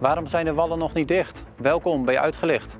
Waarom zijn de wallen nog niet dicht? Welkom bij Uitgelicht.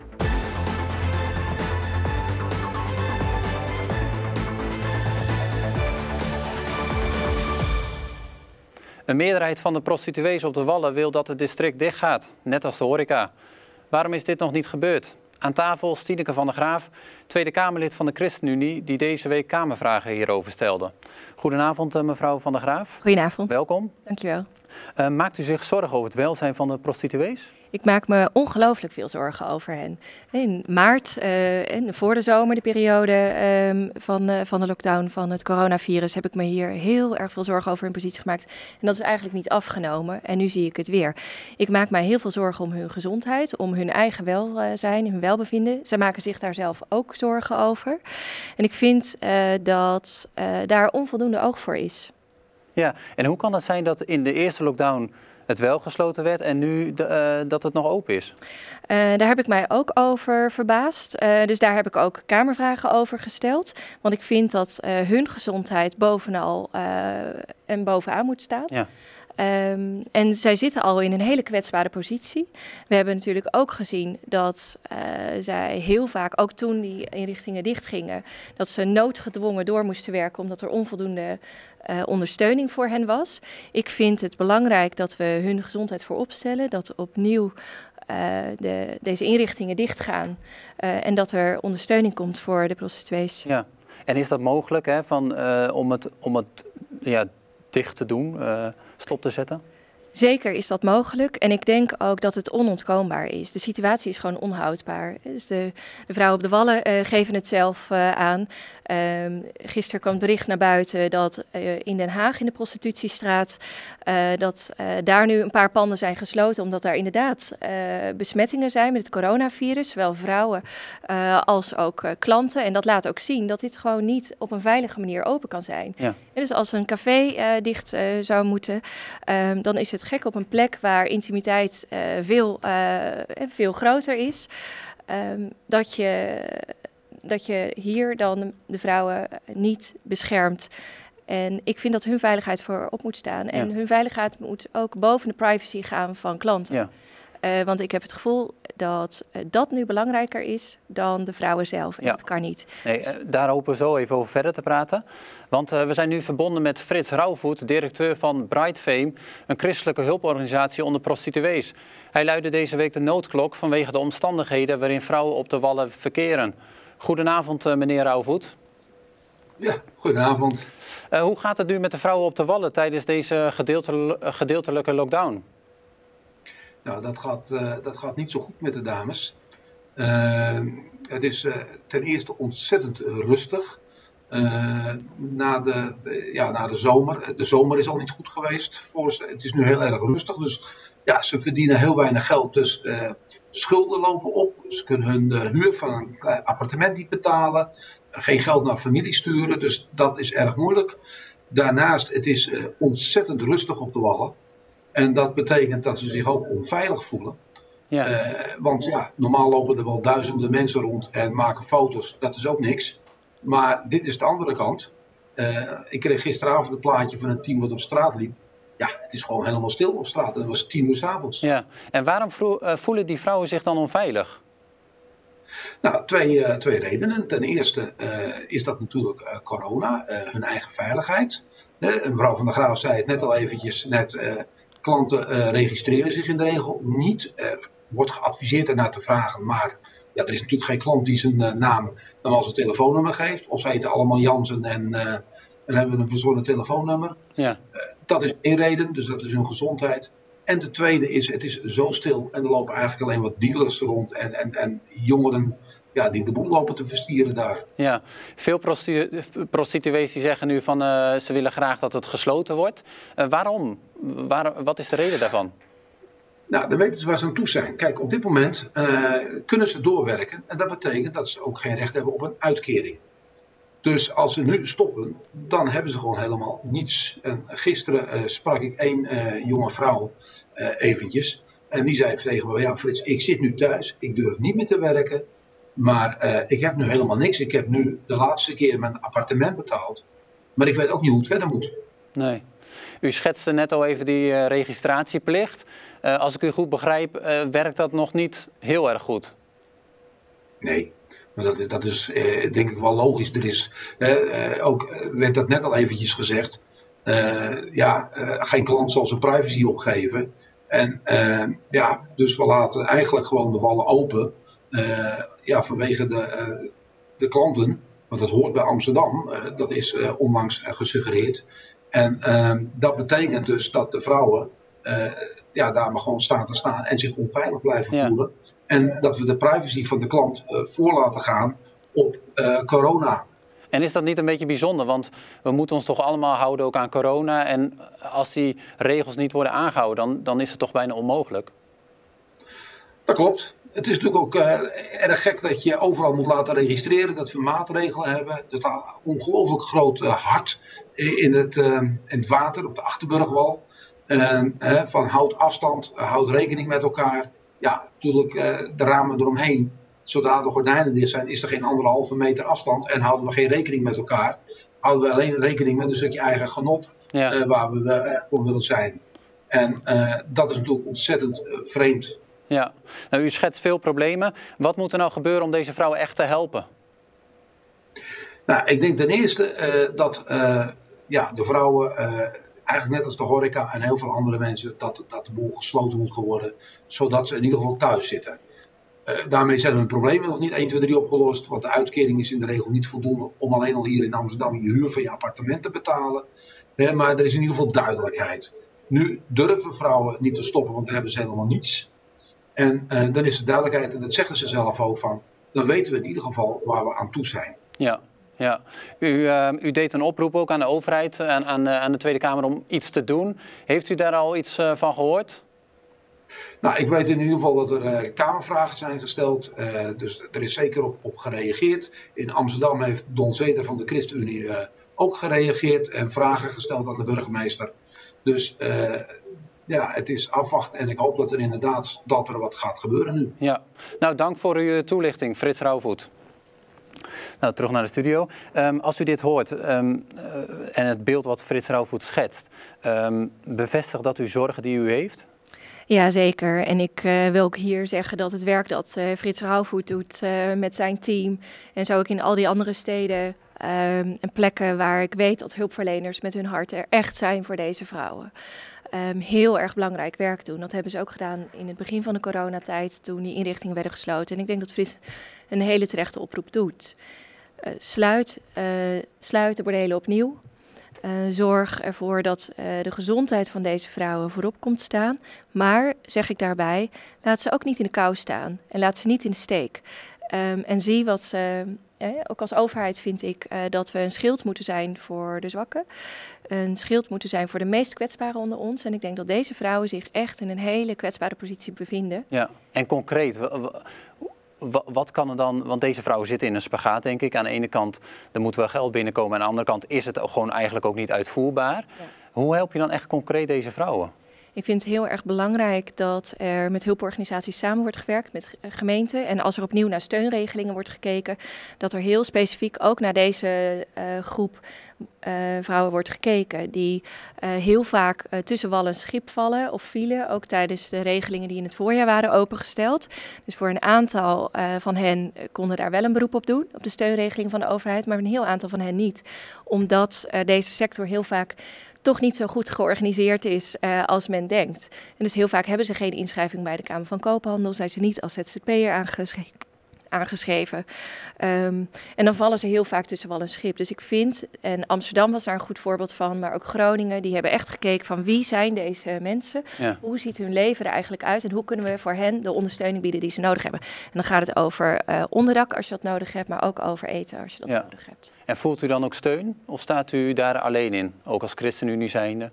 Een meerderheid van de prostituees op de Wallen wil dat het district dichtgaat, net als de horeca. Waarom is dit nog niet gebeurd? Aan tafel Tineke van der Graaf, Tweede Kamerlid van de ChristenUnie, die deze week Kamervragen hierover stelde. Goedenavond, mevrouw van der Graaf. Goedenavond. Welkom. Dankjewel. Maakt u zich zorgen over het welzijn van de prostituees? Ik maak me ongelooflijk veel zorgen over hen. In maart, en voor de zomer, de periode van de lockdown van het coronavirus, heb ik me hier heel erg veel zorgen over hun positie gemaakt. En dat is eigenlijk niet afgenomen. En nu zie ik het weer. Ik maak mij heel veel zorgen om hun gezondheid, om hun eigen welzijn, hun welbevinden. Zij maken zich daar zelf ook zorgen over. En ik vind dat daar onvoldoende oog voor is. Ja, en hoe kan het zijn dat in de eerste lockdown het wel gesloten werd en nu dat het nog open is? Daar heb ik mij ook over verbaasd. Dus daar heb ik ook Kamervragen over gesteld. Want ik vind dat hun gezondheid bovenal en bovenaan moet staan. Ja. En zij zitten al in een hele kwetsbare positie. We hebben natuurlijk ook gezien dat zij heel vaak, ook toen die inrichtingen dichtgingen, dat ze noodgedwongen door moesten werken omdat er onvoldoende ondersteuning voor hen was. Ik vind het belangrijk dat we hun gezondheid voorop stellen, dat opnieuw deze inrichtingen dichtgaan en dat er ondersteuning komt voor de prostituees. Ja, en is dat mogelijk om het dicht te doen, stop te zetten? Zeker is dat mogelijk en ik denk ook dat het onontkoombaar is. De situatie is gewoon onhoudbaar. Dus de vrouwen op de Wallen geven het zelf aan. Gisteren kwam het bericht naar buiten dat in Den Haag, in de prostitutiestraat, dat daar nu een paar panden zijn gesloten, omdat daar inderdaad besmettingen zijn met het coronavirus, zowel vrouwen als ook klanten. En dat laat ook zien dat dit gewoon niet op een veilige manier open kan zijn. Ja. En dus als een café dicht zou moeten, dan is het gek op een plek waar intimiteit veel groter is, dat je hier dan de vrouwen niet beschermt. En ik vind dat hun veiligheid voorop moet staan. En hun veiligheid moet ook boven de privacy gaan van klanten. Ja. Want ik heb het gevoel dat dat nu belangrijker is dan de vrouwen zelf. En dat kan niet. Nee, daar hopen we zo even over verder te praten. Want we zijn nu verbonden met Frits Rauwvoet, directeur van Bright Fame, een christelijke hulporganisatie onder prostituees. Hij luidde deze week de noodklok vanwege de omstandigheden waarin vrouwen op de Wallen verkeren. Goedenavond, meneer Rauwvoet. Ja, goedenavond. Hoe gaat het nu met de vrouwen op de Wallen tijdens deze gedeeltelijke lockdown? Nou, dat gaat niet zo goed met de dames. Het is ten eerste ontzettend rustig. Na de zomer. De zomer is al niet goed geweest voor ze. Het is nu heel erg rustig. Dus ja, ze verdienen heel weinig geld. Dus schulden lopen op. Ze kunnen hun huur van een appartement niet betalen. Geen geld naar familie sturen. Dus dat is erg moeilijk. Daarnaast, het is ontzettend rustig op de Wallen. En dat betekent dat ze zich ook onveilig voelen. Ja. Want ja, normaal lopen er wel duizenden mensen rond en maken foto's. Dat is ook niks. Maar dit is de andere kant. Ik kreeg gisteravond een plaatje van een team wat op straat liep. Ja, het is gewoon helemaal stil op straat. En dat was 10 uur 's avonds. Ja. En waarom voelen die vrouwen zich dan onveilig? Nou, twee redenen. Ten eerste is dat natuurlijk corona, hun eigen veiligheid. Mevrouw van der Graaf zei het net al eventjes. Klanten registreren zich in de regel niet. Er wordt geadviseerd ernaar te vragen, maar ja, er is natuurlijk geen klant die zijn naam normaal zijn telefoonnummer geeft. Of ze heten allemaal Jansen en hebben een verzonnen telefoonnummer. Ja. Dat is één reden, dus dat is hun gezondheid. En de tweede is, het is zo stil en er lopen eigenlijk alleen wat dealers rond en jongeren die de boel lopen te verstieren daar. Ja, veel prostituees die zeggen nu van ze willen graag dat het gesloten wordt. Waarom? Wat is de reden daarvan? Nou, dan weten ze waar ze aan toe zijn. Kijk, op dit moment kunnen ze doorwerken en dat betekent dat ze ook geen recht hebben op een uitkering. Dus als ze nu stoppen, dan hebben ze gewoon helemaal niets. En gisteren sprak ik één jonge vrouw eventjes. En die zei tegen me, ja Frits, ik zit nu thuis, ik durf niet meer te werken. Maar ik heb nu helemaal niks. Ik heb nu de laatste keer mijn appartement betaald. Maar ik weet ook niet hoe het verder moet. Nee. U schetste net al even die registratieplicht. Als ik u goed begrijp, werkt dat nog niet heel erg goed. Nee, maar dat is denk ik wel logisch. Er is, ook werd dat net al eventjes gezegd, geen klant zal zijn privacy opgeven. En dus we laten eigenlijk gewoon de wallen open, vanwege de klanten. Want dat hoort bij Amsterdam, dat is onlangs gesuggereerd. En dat betekent dus dat de vrouwen daar maar gewoon staan te staan en zich onveilig blijven voelen. En dat we de privacy van de klant voor laten gaan op corona. En is dat niet een beetje bijzonder? Want we moeten ons toch allemaal houden ook aan corona. En als die regels niet worden aangehouden, dan is het toch bijna onmogelijk? Dat klopt. Het is natuurlijk ook erg gek dat je overal moet laten registreren. Dat we maatregelen hebben. Dat er ongelooflijk groot hart in het water op de Achterburgwal. Van houd afstand, houd rekening met elkaar. Ja, natuurlijk de ramen eromheen. Zodra de gordijnen dicht zijn, is er geen 1,5 meter afstand. En houden we geen rekening met elkaar. Houden we alleen rekening met een stukje eigen genot. Waar we voor willen zijn. En dat is natuurlijk ontzettend vreemd. Ja, nou, u schetst veel problemen. Wat moet er nou gebeuren om deze vrouwen echt te helpen? Nou, ik denk ten eerste dat de vrouwen, eigenlijk net als de horeca en heel veel andere mensen, dat de boel gesloten moet worden, zodat ze in ieder geval thuis zitten. Daarmee zijn hun problemen nog niet 1, 2, 3 opgelost, want de uitkering is in de regel niet voldoende om alleen al hier in Amsterdam je huur van je appartement te betalen. Maar er is in ieder geval duidelijkheid. Nu durven vrouwen niet te stoppen, want dan hebben ze helemaal niets. En dan is er duidelijkheid, en dat zeggen ze zelf ook van, dan weten we in ieder geval waar we aan toe zijn. Ja. U deed een oproep ook aan de overheid, aan de Tweede Kamer om iets te doen. Heeft u daar al iets van gehoord? Nou, ik weet in ieder geval dat er Kamervragen zijn gesteld. Dus er is zeker op gereageerd. In Amsterdam heeft Don Zeder van de ChristenUnie ook gereageerd en vragen gesteld aan de burgemeester. Dus het is afwachten en ik hoop dat er inderdaad wat gaat gebeuren nu. Ja, nou dank voor uw toelichting, Frits Rauwvoet. Nou, terug naar de studio. Als u dit hoort en het beeld wat Frits Rauwvoet schetst, bevestigt dat u zorgen die u heeft? Ja, zeker. En ik wil ook hier zeggen dat het werk dat Frits Rauwvoet doet met zijn team en zo ook in al die andere steden en plekken waar ik weet dat hulpverleners met hun hart er echt zijn voor deze vrouwen. Heel erg belangrijk werk doen. Dat hebben ze ook gedaan in het begin van de coronatijd toen die inrichtingen werden gesloten. En ik denk dat Frits een hele terechte oproep doet. Sluit de bordelen opnieuw. Zorg ervoor dat de gezondheid van deze vrouwen voorop komt staan. Maar, zeg ik daarbij, laat ze ook niet in de kou staan. En laat ze niet in de steek. En zie wat ze... ook als overheid vind ik dat we een schild moeten zijn voor de zwakken. Een schild moeten zijn voor de meest kwetsbaren onder ons. En ik denk dat deze vrouwen zich echt in een hele kwetsbare positie bevinden. Ja, en concreet, wat kan er dan... Want deze vrouwen zitten in een spagaat, denk ik. Aan de ene kant, er moet wel geld binnenkomen. Aan de andere kant is het gewoon eigenlijk ook niet uitvoerbaar. Ja. Hoe help je dan echt concreet deze vrouwen? Ik vind het heel erg belangrijk dat er met hulporganisaties samen wordt gewerkt, met gemeenten. En als er opnieuw naar steunregelingen wordt gekeken, dat er heel specifiek ook naar deze groep vrouwen wordt gekeken. Die heel vaak tussen wal en schip vallen of vielen, ook tijdens de regelingen die in het voorjaar waren opengesteld. Dus voor een aantal van hen konden daar wel een beroep op doen, op de steunregeling van de overheid, maar een heel aantal van hen niet. Omdat deze sector heel vaak toch niet zo goed georganiseerd is als men denkt. En dus heel vaak hebben ze geen inschrijving bij de Kamer van Koophandel, zijn ze niet als ZZP'er aangeschreven. En dan vallen ze heel vaak tussen wal en schip. Dus ik vind, en Amsterdam was daar een goed voorbeeld van, maar ook Groningen, die hebben echt gekeken van wie zijn deze mensen? Ja. Hoe ziet hun leven er eigenlijk uit? En hoe kunnen we voor hen de ondersteuning bieden die ze nodig hebben? En dan gaat het over onderdak als je dat nodig hebt, maar ook over eten als je dat nodig hebt. En voelt u dan ook steun? Of staat u daar alleen in, ook als ChristenUnie zijnde?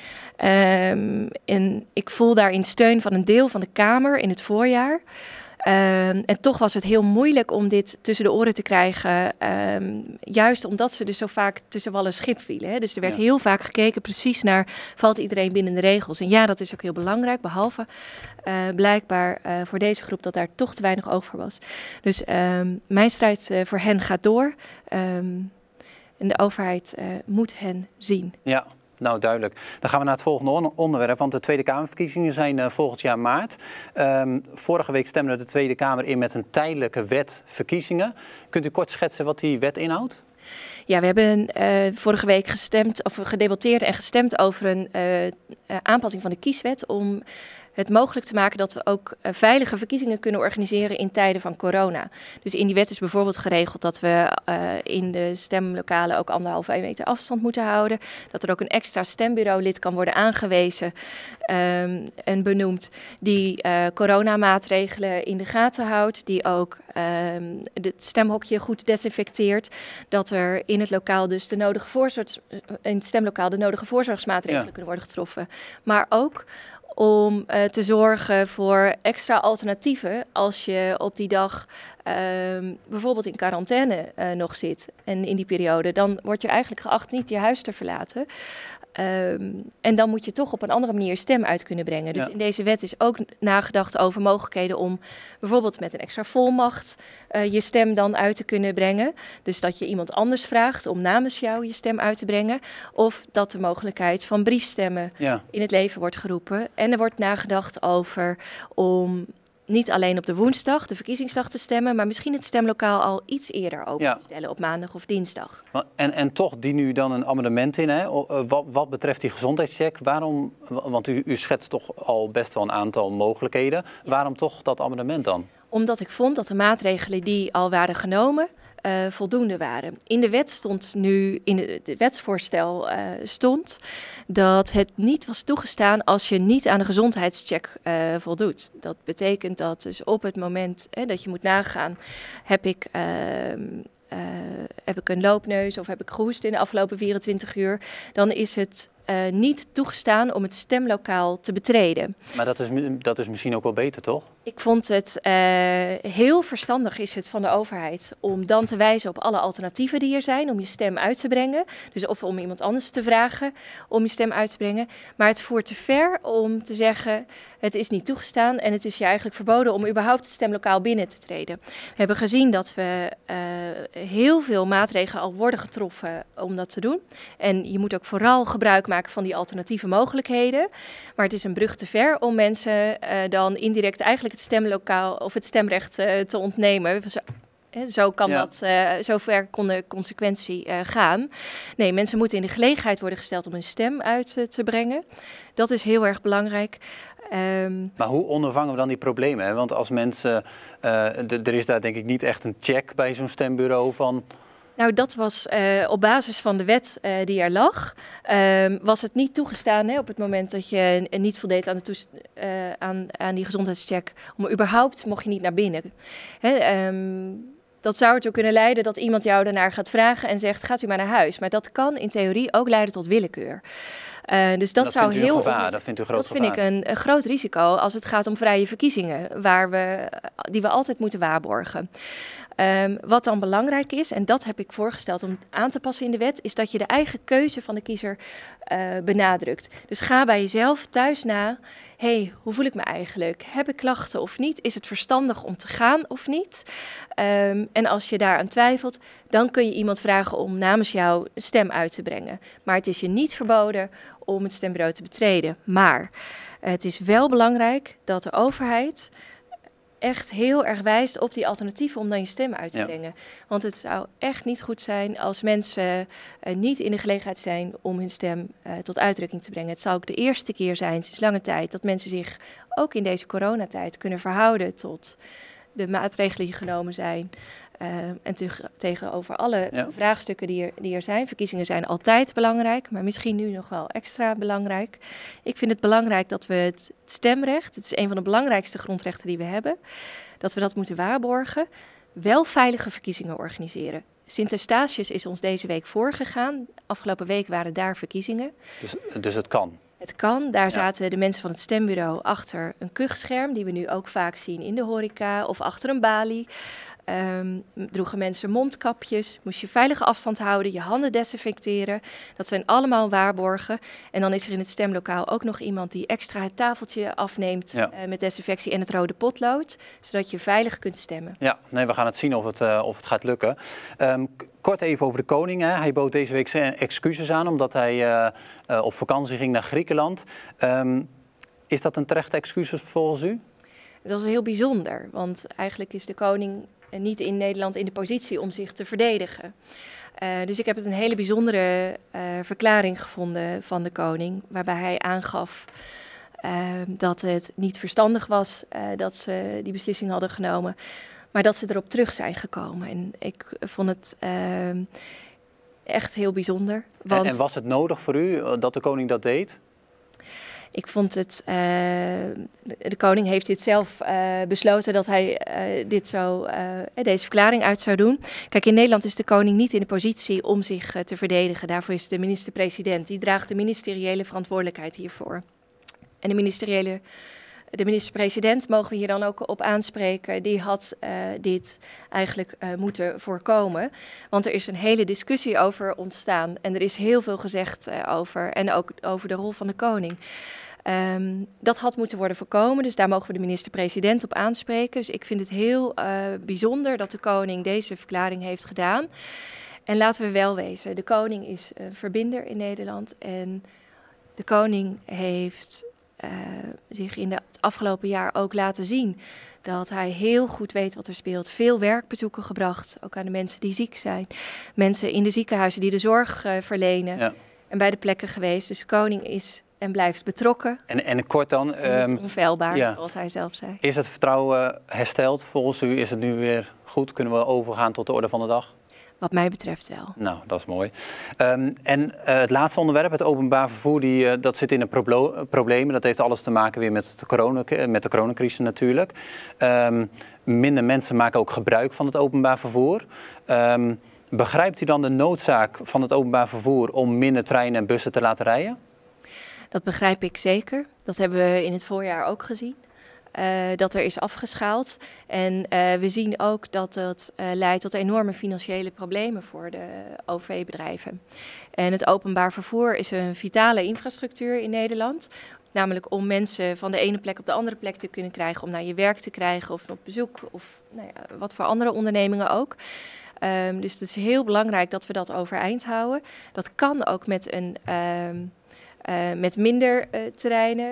En ik voel daarin steun van een deel van de Kamer in het voorjaar. En toch was het heel moeilijk om dit tussen de oren te krijgen. Juist omdat ze dus zo vaak tussen wal en schip vielen. Hè. Dus er werd heel vaak gekeken precies naar, valt iedereen binnen de regels? En ja, dat is ook heel belangrijk. Behalve blijkbaar voor deze groep dat daar toch te weinig oog voor was. Dus mijn strijd voor hen gaat door. En de overheid moet hen zien. Ja. Nou, duidelijk. Dan gaan we naar het volgende onderwerp, want de Tweede Kamerverkiezingen zijn volgend jaar maart. Vorige week stemde de Tweede Kamer in met een tijdelijke wet verkiezingen. Kunt u kort schetsen wat die wet inhoudt? Ja, we hebben vorige week gedebatteerd en gestemd over een aanpassing van de kieswet om het mogelijk te maken dat we ook veilige verkiezingen kunnen organiseren in tijden van corona. Dus in die wet is bijvoorbeeld geregeld dat we in de stemlokalen ook 1,5 meter afstand moeten houden. Dat er ook een extra stembureaulid kan worden aangewezen en benoemd die coronamaatregelen in de gaten houdt. Die ook het stemhokje goed desinfecteert. Dat er in het lokaal dus in het stemlokaal de nodige voorzorgsmaatregelen kunnen worden getroffen. Maar ook om te zorgen voor extra alternatieven als je op die dag bijvoorbeeld in quarantaine nog zit. En in die periode, dan word je eigenlijk geacht niet je huis te verlaten. En dan moet je toch op een andere manier je stem uit kunnen brengen. Dus in deze wet is ook nagedacht over mogelijkheden om bijvoorbeeld met een extra volmacht je stem dan uit te kunnen brengen. Dus dat je iemand anders vraagt om namens jou je stem uit te brengen. Of dat de mogelijkheid van briefstemmen in het leven wordt geroepen. En er wordt nagedacht over om niet alleen op de woensdag, de verkiezingsdag, te stemmen, maar misschien het stemlokaal al iets eerder open te stellen op maandag of dinsdag. En toch dient nu dan een amendement in, hè? Wat betreft die gezondheidscheck. Waarom, want u schetst toch al best wel een aantal mogelijkheden. Ja. Waarom toch dat amendement dan? Omdat ik vond dat de maatregelen die al waren genomen voldoende waren. In de wet stond nu, in het wetsvoorstel stond dat het niet was toegestaan als je niet aan de gezondheidscheck voldoet. Dat betekent dat dus op het moment dat je moet nagaan, heb ik een loopneus of heb ik gehoest in de afgelopen 24 uur, dan is het niet toegestaan om het stemlokaal te betreden. Maar dat is misschien ook wel beter, toch? Ik vond het heel verstandig is het van de overheid om dan te wijzen op alle alternatieven die er zijn om je stem uit te brengen. Dus of om iemand anders te vragen om je stem uit te brengen. Maar het voert te ver om te zeggen het is niet toegestaan en het is je eigenlijk verboden om überhaupt het stemlokaal binnen te treden. We hebben gezien dat we heel veel maatregelen al worden getroffen om dat te doen. En je moet ook vooral gebruik maken van die alternatieve mogelijkheden. Maar het is een brug te ver om mensen dan indirect eigenlijk het stemlokaal of het stemrecht te ontnemen. Zo kan dat, zo ver kon de consequentie gaan. Nee, mensen moeten in de gelegenheid worden gesteld om hun stem uit te brengen. Dat is heel erg belangrijk. Maar hoe ondervangen we dan die problemen? Hè? Want als mensen, er is daar denk ik niet echt een check bij zo'n stembureau van. Nou, dat was op basis van de wet die er lag, was het niet toegestaan op het moment dat je niet voldeed aan die gezondheidscheck. Om überhaupt mocht je niet naar binnen. Dat zou ertoe kunnen leiden dat iemand jou daarnaar gaat vragen en zegt, gaat u maar naar huis. Maar dat kan in theorie ook leiden tot willekeur. Dus dat zou vindt u heel. Een gevaar, dat vindt u groot gevaar. Dat vind ik een groot risico als het gaat om vrije verkiezingen, die we altijd moeten waarborgen. Wat dan belangrijk is, en dat heb ik voorgesteld om aan te passen in de wet, is dat je de eigen keuze van de kiezer benadrukt. Dus ga bij jezelf thuis na, hoe voel ik me eigenlijk? Heb ik klachten of niet? Is het verstandig om te gaan of niet? En als je daaraan twijfelt, dan kun je iemand vragen om namens jou een stem uit te brengen. Maar het is je niet verboden om het stembureau te betreden. Maar het is wel belangrijk dat de overheid echt heel erg wijst op die alternatieven om dan je stem uit te brengen. Want het zou echt niet goed zijn als mensen niet in de gelegenheid zijn om hun stem tot uitdrukking te brengen. Het zou ook de eerste keer zijn sinds lange tijd dat mensen zich ook in deze coronatijd kunnen verhouden tot de maatregelen die genomen zijn. En tegenover alle vraagstukken die er zijn. Verkiezingen zijn altijd belangrijk, maar misschien nu nog wel extra belangrijk. Ik vind het belangrijk dat we het stemrecht, het is een van de belangrijkste grondrechten die we hebben, dat we dat moeten waarborgen, wel veilige verkiezingen organiseren. Sint Eustatius is ons deze week voorgegaan. Afgelopen week waren daar verkiezingen. Dus het kan? Het kan. Daar zaten de mensen van het stembureau achter een kuchscherm, die we nu ook vaak zien in de horeca, of achter een balie. Droegen mensen mondkapjes, moest je veilige afstand houden, je handen desinfecteren. Dat zijn allemaal waarborgen. En dan is er in het stemlokaal ook nog iemand die extra het tafeltje afneemt met desinfectie en het rode potlood, zodat je veilig kunt stemmen. Ja, we gaan het zien of het gaat lukken. Kort even over de koning. Hè. Hij bood deze week zijn excuses aan omdat hij op vakantie ging naar Griekenland. Is dat een terechte excuus volgens u? Het was heel bijzonder, want eigenlijk is de koning niet in Nederland in de positie om zich te verdedigen. Dus ik heb het een hele bijzondere verklaring gevonden van de koning, waarbij hij aangaf dat het niet verstandig was dat ze die beslissing hadden genomen, maar dat ze erop terug zijn gekomen. En ik vond het echt heel bijzonder. Want en was het nodig voor u dat de koning dat deed? Ik vond het, de koning heeft dit zelf besloten dat hij deze verklaring uit zou doen. Kijk, in Nederland is de koning niet in de positie om zich te verdedigen. Daarvoor is de minister-president, die draagt de ministeriële verantwoordelijkheid hiervoor. En de minister-president, mogen we hier dan ook op aanspreken, die had dit eigenlijk moeten voorkomen. Want er is een hele discussie over ontstaan en er is heel veel gezegd over en ook over de rol van de koning. Dat had moeten worden voorkomen, dus daar mogen we de minister-president op aanspreken. Dus ik vind het heel bijzonder dat de koning deze verklaring heeft gedaan. En laten we wel wezen, de koning is een verbinder in Nederland en de koning heeft zich in het afgelopen jaar ook laten zien dat hij heel goed weet wat er speelt. Veel werkbezoeken gebracht, ook aan de mensen die ziek zijn. Mensen in de ziekenhuizen die de zorg verlenen. Ja. En bij de plekken geweest. Dus de koning is en blijft betrokken. En kort dan... onfeilbaar, zoals hij zelf zei. Is het vertrouwen hersteld? Volgens u is het nu weer goed? Kunnen we overgaan tot de orde van de dag? Wat mij betreft wel. Nou, dat is mooi. Het laatste onderwerp, het openbaar vervoer, dat zit in de problemen. Dat heeft alles te maken weer met de coronacrisis natuurlijk. Minder mensen maken ook gebruik van het openbaar vervoer. Begrijpt u dan de noodzaak van het openbaar vervoer om minder treinen en bussen te laten rijden? Dat begrijp ik zeker. Dat hebben we in het voorjaar ook gezien. Dat er is afgeschaald. En we zien ook dat dat leidt tot enorme financiële problemen voor de OV-bedrijven. En het openbaar vervoer is een vitale infrastructuur in Nederland. Namelijk om mensen van de ene plek op de andere plek te kunnen krijgen, om naar je werk te krijgen of op bezoek of wat voor andere ondernemingen ook. Dus het is heel belangrijk dat we dat overeind houden. Dat kan ook met minder terreinen,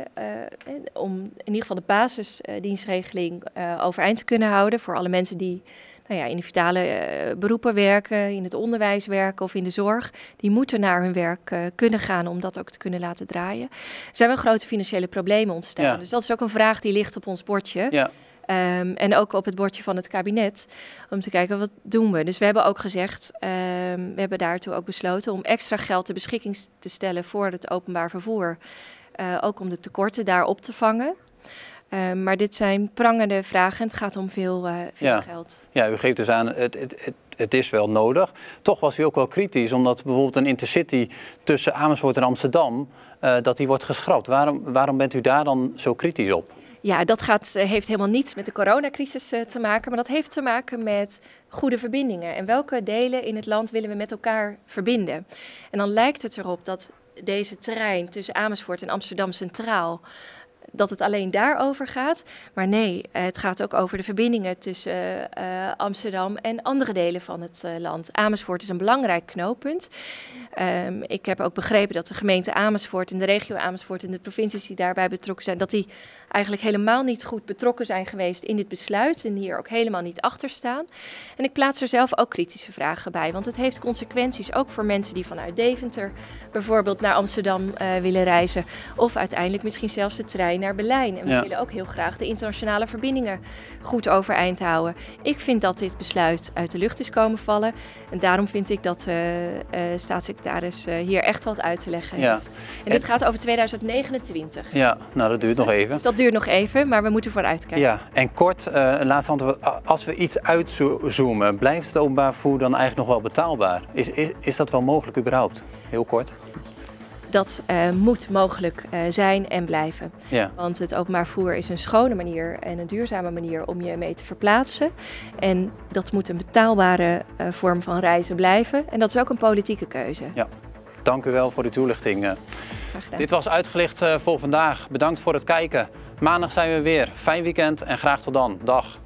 om in ieder geval de basisdienstregeling overeind te kunnen houden voor alle mensen die in de vitale beroepen werken, in het onderwijs werken of in de zorg. Die moeten naar hun werk kunnen gaan om dat ook te kunnen laten draaien. Er zijn wel grote financiële problemen ontstaan. Ja. Dus dat is ook een vraag die ligt op ons bordje. Ja. En ook op het bordje van het kabinet, om te kijken wat doen we. Dus we hebben ook gezegd, we hebben daartoe ook besloten om extra geld ter beschikking te stellen voor het openbaar vervoer. Ook om de tekorten daar op te vangen. Maar dit zijn prangende vragen en het gaat om veel geld. Ja, u geeft dus aan, het is wel nodig. Toch was u ook wel kritisch, omdat bijvoorbeeld een intercity tussen Amersfoort en Amsterdam, dat die wordt geschrapt. Waarom bent u daar dan zo kritisch op? Ja, dat heeft helemaal niets met de coronacrisis te maken, maar dat heeft te maken met goede verbindingen. En welke delen in het land willen we met elkaar verbinden? En dan lijkt het erop dat deze trein tussen Amersfoort en Amsterdam Centraal, dat het alleen daarover gaat. Maar nee, het gaat ook over de verbindingen tussen Amsterdam en andere delen van het land. Amersfoort is een belangrijk knooppunt. Ik heb ook begrepen dat de gemeente Amersfoort en de regio Amersfoort en de provincies die daarbij betrokken zijn, dat die eigenlijk helemaal niet goed betrokken zijn geweest in dit besluit en hier ook helemaal niet achter staan. En ik plaats er zelf ook kritische vragen bij, want het heeft consequenties ook voor mensen die vanuit Deventer bijvoorbeeld naar Amsterdam willen reizen of uiteindelijk misschien zelfs de trein naar Berlijn. En we willen ook heel graag de internationale verbindingen goed overeind houden. Ik vind dat dit besluit uit de lucht is komen vallen en daarom vind ik dat staatssecretaris hier echt wat uit te leggen heeft. En dit gaat over 2029. Ja, nou dat duurt nog even. Dus dat duurt nog even, maar we moeten vooruitkijken. Ja, en kort, een laatste antwoord. Als we iets uitzoomen, blijft het openbaar vervoer dan eigenlijk nog wel betaalbaar? Is dat wel mogelijk überhaupt? Heel kort. Dat moet mogelijk zijn en blijven. Ja. Want het openbaar vervoer is een schone manier en een duurzame manier om je mee te verplaatsen. En dat moet een betaalbare vorm van reizen blijven. En dat is ook een politieke keuze. Ja. Dank u wel voor de toelichting. Dit was Uitgelicht voor vandaag. Bedankt voor het kijken. Maandag zijn we weer. Fijn weekend en graag tot dan. Dag.